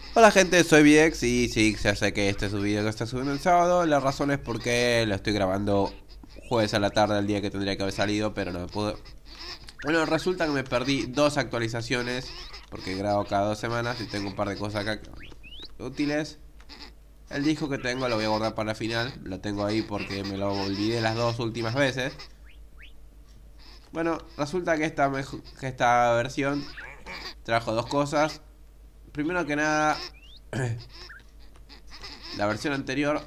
Hola gente, soy Viex y sí, ya sé que este es un video que está subiendo el sábado. La razón es porque lo estoy grabando jueves a la tarde, el día que tendría que haber salido, pero no me pude. Bueno, resulta que me perdí dos actualizaciones, porque grabo cada 2 semanas y tengo un par de cosas acá útiles. El disco que tengo lo voy a guardar para la final, lo tengo ahí porque me lo olvidé las dos últimas veces. Bueno, resulta que esta versión trajo dos cosas. Primero que nada, la versión anterior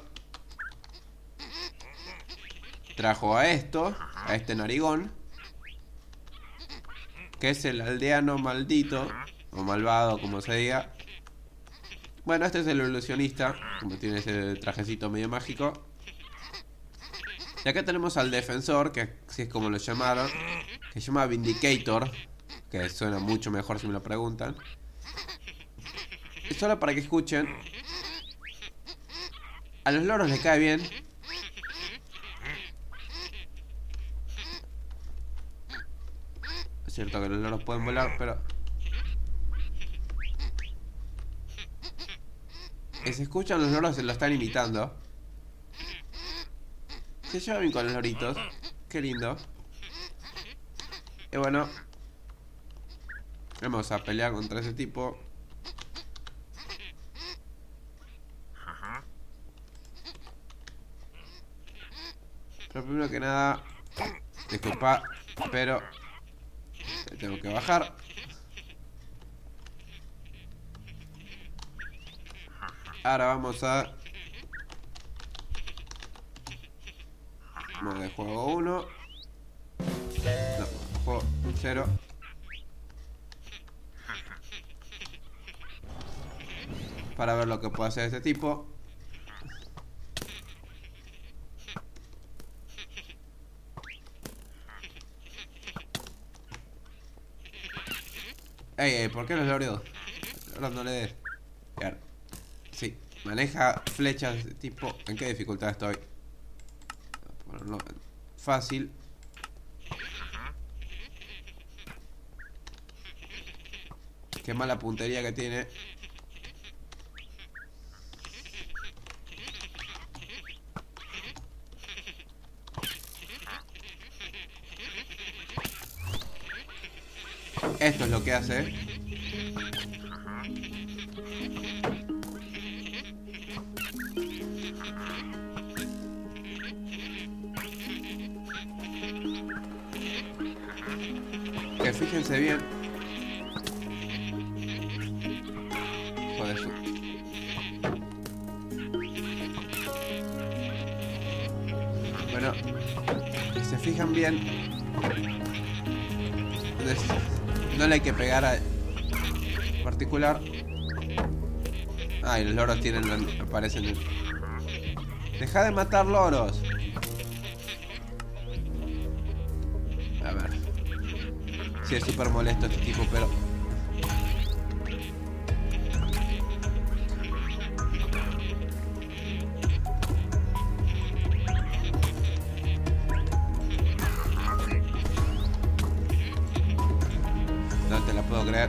trajo a este narigón, que es el aldeano maldito, o malvado, como se diga. Bueno, este es el ilusionista, como tiene ese trajecito medio mágico. Y acá tenemos al defensor, que así es como lo llamaron, que se llama Vindicator, que suena mucho mejor si me lo preguntan. Y solo para que escuchen, a los loros les cae bien. Es cierto que los loros pueden volar, pero... Y si escuchan, los loros se lo están imitando. Se lleva bien con los loritos. Qué lindo. Y bueno, vamos a pelear contra ese tipo. Pero primero que nada, disculpa, pero tengo que bajar. Ahora vamos a modo de juego 1. No, juego 0. Para ver lo que puede hacer este tipo. Ey, ¿por qué los loros? Ahora no le des. Claro. Sí, maneja flechas de tipo... ¿En qué dificultad estoy? Ponerlo en fácil. Qué mala puntería que tiene. Esto es lo que hace. Que fíjense bien. Joder, bueno, si se fijan bien, no le hay que pegar a particular. Ah, y los loros tienen, aparecen. Deja de matar loros. A ver. Sí, es súper molesto este tipo, pero... No te la puedo creer.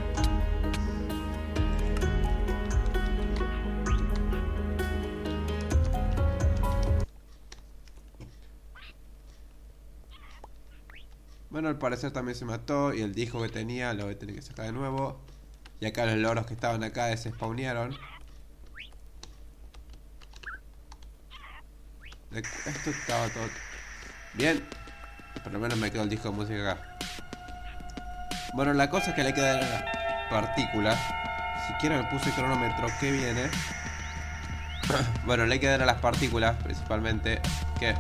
Bueno, al parecer también se mató. Y el disco que tenía lo voy a tener que sacar de nuevo. Y acá los loros que estaban acá desespawnearon. Esto estaba todo bien. Por lo menos me quedó el disco de música acá. Bueno, la cosa es que le hay que dar a las partículas. Siquiera me puse cronómetro. ¿Qué viene? Bueno, le hay que dar a las partículas principalmente. Que...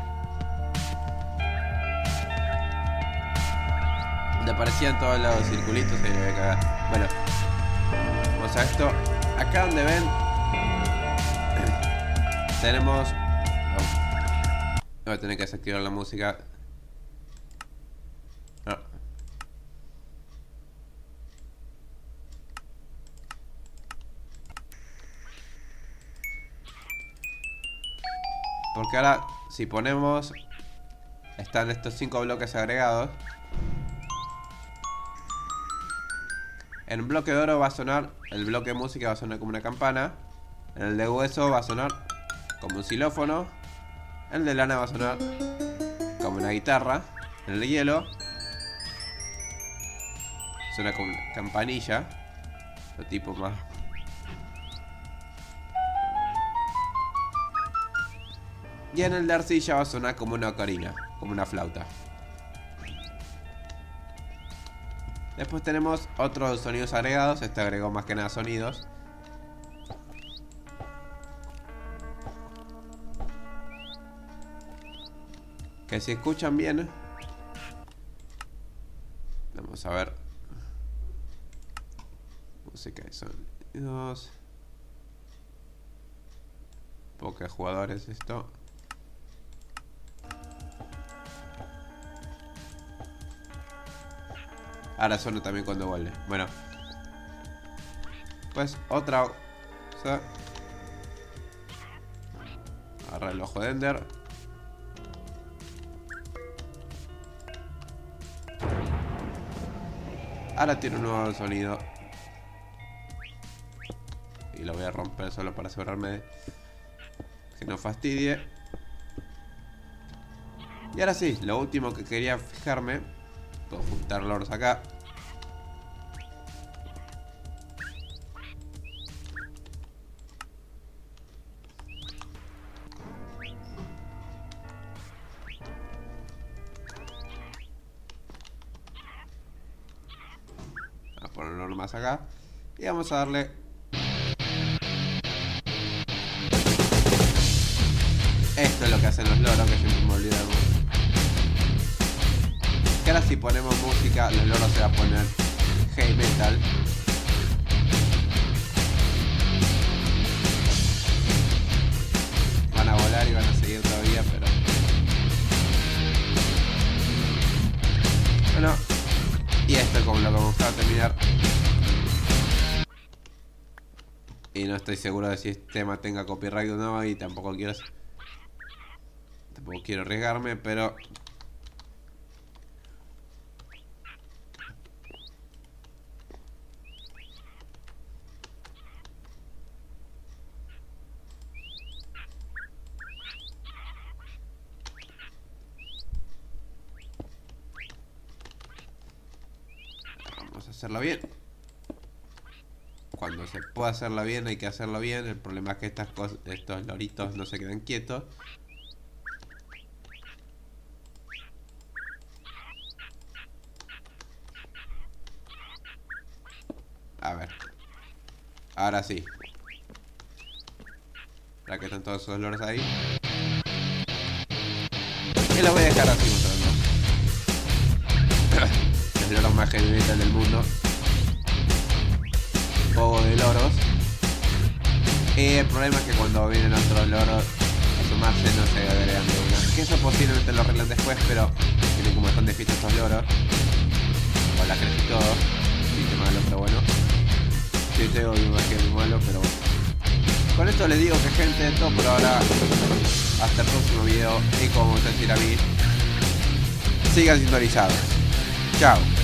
donde aparecían todos los circulitos y me voy a cagar. Bueno, vamos a esto. Acá donde ven, tenemos... Oh, voy a tener que desactivar la música. No. Porque ahora, si ponemos... están estos 5 bloques agregados. En bloque de oro va a sonar, el bloque de música va a sonar como una campana. En el de hueso va a sonar como un xilófono. El de lana va a sonar como una guitarra. En el de hielo suena como una campanilla, de tipo más. Y en el de arcilla va a sonar como una ocarina, como una flauta. Después tenemos otros sonidos agregados. Este agregó más que nada sonidos. Que si escuchan bien, vamos a ver. Música y sonidos. Pocos jugadores esto. Ahora suena también cuando vuelve. Bueno, pues otra cosa. Agarra el ojo de Ender. Ahora tiene un nuevo sonido. Y lo voy a romper solo para asegurarme de que no fastidie. Y ahora sí, lo último que quería fijarme. Puedo juntar loros acá. Vamos a poner un loro más acá. Y vamos a darle. Esto es lo que hacen los loros, que siempre me olvido. Que ahora si ponemos música, los loros se va a poner heavy metal. Van a volar y van a seguir todavía, pero... Bueno, y esto es como lo que vamos a terminar. Y no estoy seguro de si este tema tenga copyright o no, y tampoco quiero arriesgarme, pero... Vamos a hacerla bien. Cuando se puede hacerla bien, hay que hacerla bien. El problema es que estos loritos no se quedan quietos. A ver. Ahora sí. Para que están todos esos loros ahí. Y lo voy a dejar así mostrando. El loro más heavy metal del mundo. Juego de loros. El problema es que cuando vienen otros loros a sumarse no se agregan de una. Que eso posiblemente lo arreglan después, pero tienen como están de fiesta estos loros. Con la cresta y todo. Chiste malo, pero bueno. Chiste obvio más que muy malo, pero bueno. Con esto les digo que gente, todo por ahora. Hasta el próximo video. Y como ustedes dirán a mí, sigan sintonizados. Chao.